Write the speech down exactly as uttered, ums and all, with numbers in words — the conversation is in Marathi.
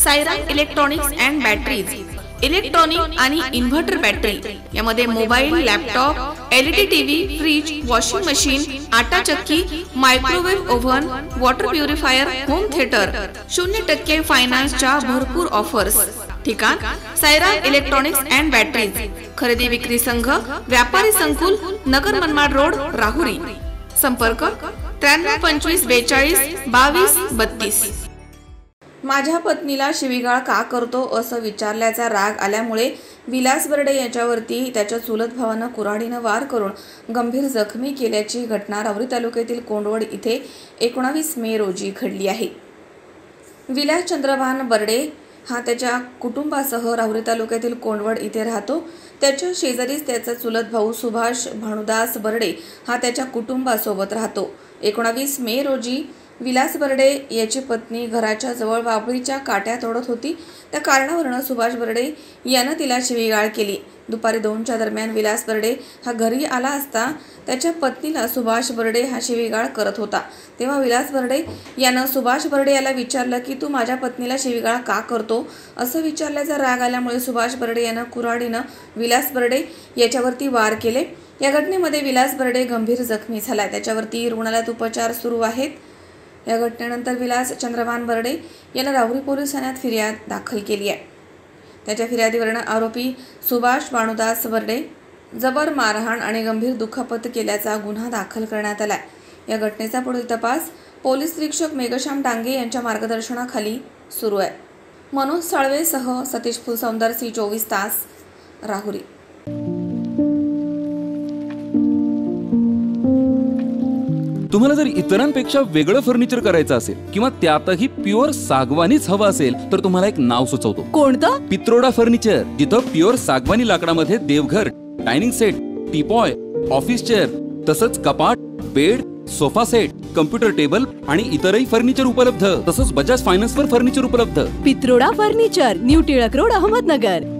Siren electronics and batteries, electronic आणि इन्व्हर्टर बॅटरी यामध्ये mobile, laptop, LED TV, fridge, washing machine, आटा चक्की, microwave oven, water purifier, home theatre, शून्य टक्के फायनान्सच्या भरपूर ऑफर्स। ठिकाण सायरन इलेक्ट्रॉनिक्स अँड बॅटरीज, खरेदी विक्री संघ, व्यापारी संकुल, नगर मनमाड रोड, राहुरी। संपर्क त्र्याण्णव पंचवीस बेचाळीस बावीस बत्तीस। माझ्या पत्नीला शिवीगाळ का करतो असं विचारल्याचा राग आल्यामुळे विलास बर्डे याच्यावरती त्याच्या चुलत भावानं कुऱ्हाडीनं वार करून गंभीर जखमी केल्याची घटना राहुरी तालुक्यातील कोंडवड इथे एकोणावीस मे रोजी घडली आहे। विलास चंद्रभान बर्डे हा त्याच्या कुटुंबासह राहुरी तालुक्यातील कोंडवड इथे राहतो। त्याच्या शेजारीच त्याचा चुलत भाऊ सुभाष भानुदास बर्डे हा त्याच्या कुटुंबासोबत राहतो। एकोणावीस मे रोजी विलास बर्डे याची पत्नी घराच्या जवळ बाभळीच्या काट्या तोडत होती। त्या कारणावरून सुभाष बर्डे यानं तिला शिवीगाळ केली। दुपारी दोनच्या दरम्यान विलास बर्डे हा घरी आला असता त्याच्या पत्नीला सुभाष बर्डे हा शिवीगाळ करत होता। तेव्हा विलास बर्डे यानं सुभाष बर्डे याला विचारलं की तू माझ्या पत्नीला शिवीगाळ का करतो असं विचारल्याचा राग आल्यामुळे सुभाष बर्डे यानं कुऱ्हाडीनं विलास बर्डे याच्यावरती वार केले। या घटनेमध्ये विलास बर्डे गंभीर जखमी झाला। त्याच्यावरती रुग्णालयात उपचार सुरू आहेत। या घटनेनंतर विलास चंद्रभान बर्डे यानं राहुरी पोलीस ठाण्यात फिर्याद दाखल केली आहे। त्याच्या फिर्यादीवरून आरोपी सुभाष भानुदास बर्डे जबर मारहाण आणि गंभीर दुखापत केल्याचा गुन्हा दाखल करण्यात आला। या घटनेचा पुढील तपास पोलीस निरीक्षक मेघश्याम डांगे यांच्या मार्गदर्शनाखाली सुरू आहे। मनोज साळवेसह सतीश फुलसौंदर, सी चोवीस तास, राहुरी। तुम्हाला जर इतरांपेक्षा वेगळं फर्निचर करायचं असेल किंवा त्यातही प्युअर सागवानीच हवं असेल तर तुम्हाला एक नाव सुचवतो। कोणतं? पित्रोडा फर्निचर, जिथं प्युअर सागवानी लाकडामध्ये देवघर, dining set, teapoy, office chair, तसंच कपाट, bed, sofa set, computer table आणि इतरही फर्निचर उपलब्ध। तसंच बजाज फायनान्स वर फर्निचर उपलब्ध। Pitroda furniture, new Tilak road, Ahmednagar.